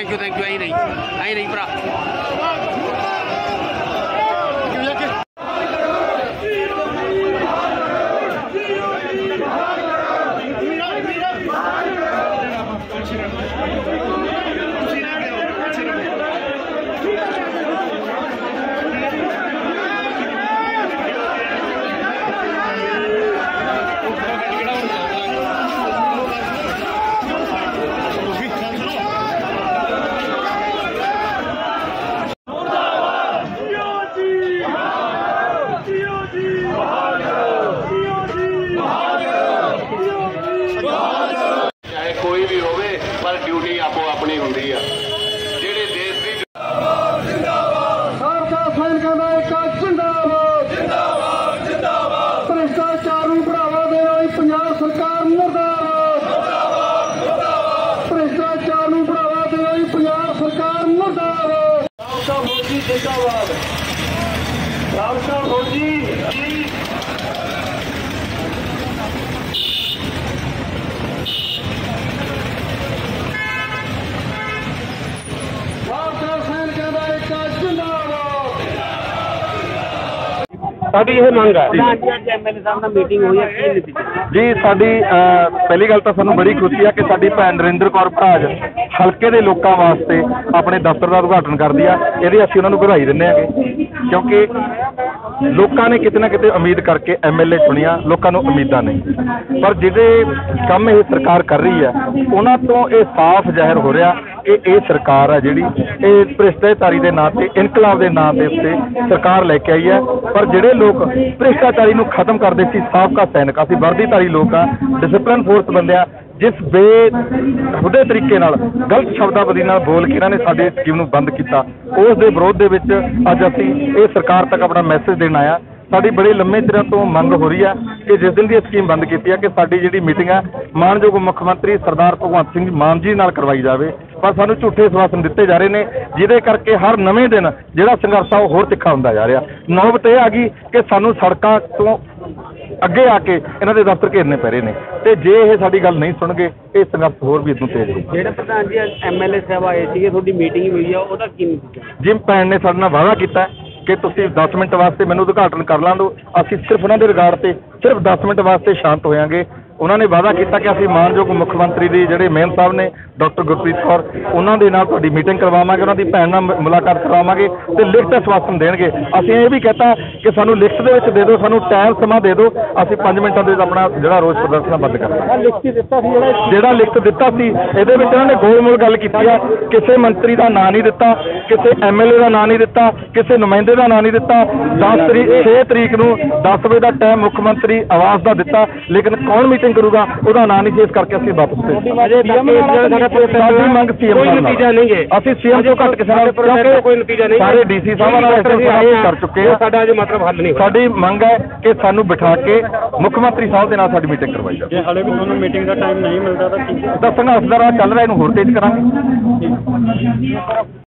Thank you आई नहीं भरा। चाहे कोई भी होवे पर ड्यूटी आपो अपनी होंदी है जेड़े देश दी भ्रष्टाचार नूं बढ़ावा देण वाली पंजाब सरकार मुर्दाबाद, भ्रष्टाचार नूं बढ़ावा देण वाली पंजाब सरकार मुर्दाबाद। रावता फौजी जिंदाबाद, रावता फौजी ਸਾਡੀ ਇਹ ਮੰਗ ਹੈ एमएलए साहब ਨਾਲ ਮੀਟਿੰਗ ਹੋਈ ਹੈ, ਕੀ ਨਤੀਜਾ ਜੀ। ਸਾਡੀ ਪਹਿਲੀ ਗੱਲ ਤਾਂ ਸਾਨੂੰ ਬੜੀ ਖੁਸ਼ੀ ਹੈ ਕਿ ਸਾਡੀ ਭੈਣ ਨਰਿੰਦਰ ਕੌਰ ਭਰਾਜ ਹਲਕੇ ਦੇ ਲੋਕਾਂ ਵਾਸਤੇ ਆਪਣੇ ਦਫ਼ਤਰ ਦਾ ਉਦਘਾਟਨ ਕਰਦੀ ਆ। ਇਹਦੀ ਅਸੀਂ ਉਹਨਾਂ ਨੂੰ ਵਧਾਈ ਦਿੰਦੇ ਹਾਂਗੇ, ਕਿਉਂਕਿ ਲੋਕਾਂ ਨੇ ਕਿਤੇ ਨਾ ਕਿਤੇ ਉਮੀਦ ਕਰਕੇ ਐਮਐਲਏ ਚੁਣਿਆ, ਲੋਕਾਂ ਨੂੰ ਉਮੀਦਾਂ ਨਹੀਂ। ਪਰ ਜਿਹੜੇ ਕੰਮ ਇਹ ਸਰਕਾਰ ਕਰ ਰਹੀ ਹੈ ਉਹਨਾਂ ਤੋਂ ਇਹ ਸਾਫ਼ ਜ਼ਾਹਿਰ ਹੋ ਰਿਹਾ ਕਿ ਇਹ ਸਰਕਾਰ ਹੈ ਜਿਹੜੀ ਇਹ ਭ੍ਰਿਸ਼ਟਾਚਾਰੀ ਦੇ ਨਾਂ ਤੇ, ਇਨਕਲਾਬ ਦੇ ਨਾਂ ਦੇ ਉੱਤੇ ਸਰਕਾਰ ਲੈ ਕੇ ਆਈ ਹੈ। ਪਰ ਜਿਹੜੇ ਲੋਕ ਭ੍ਰਿਸ਼ਟਾਚਾਰੀ ਨੂੰ ਖਤਮ ਕਰਦੇ ਸੀ, ਸਾਬਕਾ ਸੈਨਿਕ, ਅਸੀਂ ਵਰਦੀਧਾਰੀ ਲੋਕ ਆ, ਡਿਸਪਲਿਨ ਫੋਰਸ ਬੰਦੇ ਆ, ਜਿਸ ਬੇਹੁਦੇ ਤਰੀਕੇ ਨਾਲ ਗਲਤ ਸ਼ਬਦਾਵਲੀ ਨਾਲ ਬੋਲ ਕੇ ਇਹਨਾਂ ਨੇ ਸਾਡੇ ਸਕੀਮ ਨੂੰ ਬੰਦ ਕੀਤਾ, ਉਸ ਦੇ ਵਿਰੋਧ ਦੇ ਵਿੱਚ ਅੱਜ ਅਸੀਂ ਇਹ ਸਰਕਾਰ ਤੱਕ ਆਪਣਾ ਮੈਸੇਜ ਦੇਣ ਆਇਆ। ਸਾਡੀ ਬੜੇ ਲੰਮੇ ਚਿਰਾਂ ਤੋਂ ਮੰਗ ਹੋ ਰਹੀ ਹੈ ਕਿ ਜਿਸ ਦਿਨ ਦੀ ਇਹ ਸਕੀਮ ਬੰਦ ਕੀਤੀ ਹੈ ਕਿ ਸਾਡੀ ਜਿਹੜੀ ਮੀਟਿੰਗ ਹੈ ਮਾਨਯੋਗ ਮੁੱਖ ਮੰਤਰੀ ਸਰਦਾਰ ਭਗਵੰਤ ਸਿੰਘ ਮਾਨ ਜੀ ਨਾਲ ਕਰਵਾਈ ਜਾਵੇ। ਪਰ ਸਾਨੂੰ ਝੂਠੇ ਸਵਾਸਨ ਦਿੱਤੇ ਜਾ ਰਹੇ ਨੇ, ਜਿਹਦੇ ਕਰਕੇ ਹਰ ਨਵੇਂ ਦਿਨ ਜਿਹੜਾ ਸੰਘਰਸ਼ ਆ ਉਹ ਹੋਰ ਤਿੱਖਾ ਹੁੰਦਾ ਜਾ ਰਿਹਾ। ਨੌਬਤ ਇਹ ਆ ਗਈ ਕਿ ਸਾਨੂੰ ਸੜਕਾਂ ਤੋਂ ਅੱਗੇ ਆ ਕੇ ਇਹਨਾਂ ਦੇ ਦਫ਼ਤਰ ਘੇਰਨੇ ਪੈ ਰਹੇ ਨੇ, ਤੇ ਜੇ ਇਹ ਸਾਡੀ ਗੱਲ ਨਹੀਂ ਸੁਣਗੇ ਇਹ ਸੰਘਰਸ਼ ਹੋਰ ਵੀ ਇਦੋਂ ਤੇਜ਼ ਹੋਊਗਾ। ਜਿਹੜੇ ਪ੍ਰਧਾਨ ਜੀ ਐਮਐਲਏ ਸਾਹਿਬ ਆਏ ਸੀਗੇ, ਤੁਹਾਡੀ ਮੀਟਿੰਗ ਹੋਈ ਆ, ਉਹਦਾ ਕੀ ਨਤੀਜਾ? ਜਿਮ ਭੈਣ ਨੇ ਸਾਡੇ ਨਾਲ ਵਾਅਦਾ ਕੀਤਾ ਕਿ ਤੁਸੀਂ 10 ਮਿੰਟ ਵਾਸਤੇ ਮੈਨੂੰ ਉਦਘਾਟਨ ਕਰ ਲਾਂ ਦਿਓ। ਅਸੀਂ ਸਿਰਫ ਉਹਨਾਂ ਦੇ ਰਿਗਾਰਡ ਤੇ ਸਿਰਫ 10 ਮਿੰਟ ਵਾਸਤੇ ਸ਼ਾਂਤ ਹੋਵਾਂਗੇ। ਉਹਨਾਂ ਨੇ ਵਾਅਦਾ ਕੀਤਾ ਕਿ ਅਸੀਂ ਮਾਨਯੋਗ ਮੁੱਖ ਮੰਤਰੀ ਦੀ ਜਿਹੜੇ ਮੇਨ ਸਾਹਿਬ ਨੇ ਡਾਕਟਰ ਗੁਰਪ੍ਰੀਤ ਕੌਰ, ਉਹਨਾਂ ਦੇ ਨਾਲ ਤੁਹਾਡੀ ਮੀਟਿੰਗ ਕਰਵਾਵਾਂਗੇ, ਉਹਨਾਂ ਦੀ ਭੈਣ ਨਾਲ ਮੁਲਾਕਾਤ ਕਰਵਾਵਾਂਗੇ ਤੇ ਲਿਖਤ ਆਸ਼ਵਾਸਨ ਦੇਣਗੇ। ਅਸੀਂ ਇਹ ਵੀ ਕਹਿਤਾ ਕਿ ਸਾਨੂੰ ਲਿਖਤ ਦੇ ਵਿੱਚ ਦੇ ਦਿਓ, ਸਾਨੂੰ ਟਾਈਮ ਸਮਾਂ ਦੇ ਦਿਓ, ਅਸੀਂ 5 ਮਿੰਟਾਂ ਦੇ ਵਿੱਚ ਆਪਣਾ ਜਿਹੜਾ ਰੋਸ ਪ੍ਰਦਰਸ਼ਨ ਬੰਦ ਕਰਾਂਗੇ। ਜਿਹੜਾ ਲਿਖਤ ਦਿੱਤਾ ਸੀ ਇਹਦੇ ਵਿੱਚ ਇਹਨਾਂ ਨੇ ਗੋਲ-ਮੋਲ ਗੱਲ ਕੀਤੀ ਆ, ਕਿਸੇ ਮੰਤਰੀ ਦਾ ਨਾਂ ਨਹੀਂ ਦਿੱਤਾ, ਕਿਸੇ ਐਮਐਲਏ ਦਾ ਨਾਂ ਨਹੀਂ ਦਿੱਤਾ, ਕਿਸੇ ਨੁਮਾਇੰਦੇ ਦਾ ਨਾਂ ਨਹੀਂ ਦਿੱਤਾ। 6 ਤਰੀਕ ਨੂੰ 10 ਵਜੇ ਦਾ ਟਾਈਮ ਮੁੱਖ ਮੰਤਰੀ ਆਵਾਸ ਦਾ ਦਿੱਤਾ, ਲੇਕਿਨ ਕੌਣ ਮੀਟਿੰਗ ਕਰੂਗਾ ਉਹਦਾ ਨਾਂ ਨਹੀਂ ਸੀ, ਇਸ ਕਰਕੇ ਅਸੀਂ ਵਾਪਸ ਭੇਜ ਸਾਡੀ ਮੰਗ ਸੀਐਮ ਕੋਈ ਨਤੀਜਾ ਨਹੀਂ ਹੈ। ਅਸੀਂ ਸੀਐਮ ਤੋਂ ਘੱਟ ਕਿਸੇ ਨਾਲ ਕੋਈ ਨਤੀਜਾ ਨਹੀਂ, ਸਾਰੇ ਡੀਸੀ ਸਾਹਿਬਾਂ ਨਾਲ ਕਰ ਚੁੱਕੇ ਆ, ਸਾਡਾ ਅਜੇ ਮਤਲਬ ਹੱਲ ਨਹੀਂ। ਸਾਡੀ ਮੰਗ ਹੈ ਕਿ ਸਾਨੂੰ ਬਿਠਾ ਕੇ ਮੁੱਖ ਮੰਤਰੀ ਸਾਹਿਬ ਦੇ ਨਾਲ ਸਾਡੀ ਮੀਟਿੰਗ ਕਰਵਾਈ ਜਾਵੇ। ਜੇ ਹਾਲੇ ਵੀ ਤੁਹਾਨੂੰ ਮੀਟਿੰਗ ਦਾ ਟਾਈਮ ਨਹੀਂ ਮਿਲਦਾ ਤਾਂ ਸੰਘਰਸ਼ ਦਾ ਰਾਹ ਚੱਲ ਰਿਹਾ, ਇਹਨੂੰ ਹੋਰ ਤੇਜ਼ ਕਰਾਂਗੇ।